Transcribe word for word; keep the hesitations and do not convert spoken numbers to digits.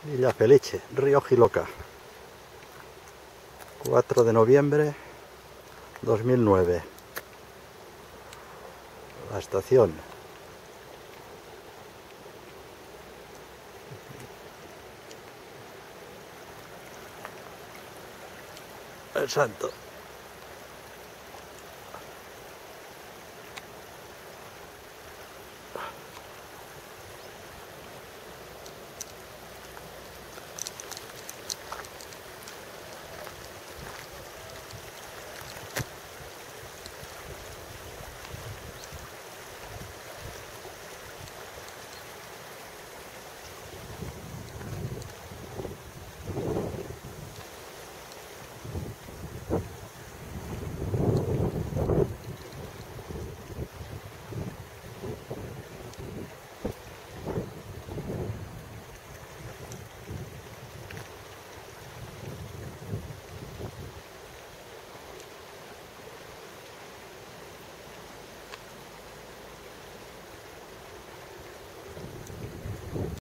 Villa Felice, Río Jiloca, cuatro de noviembre dos mil nueve. La estación. El santo.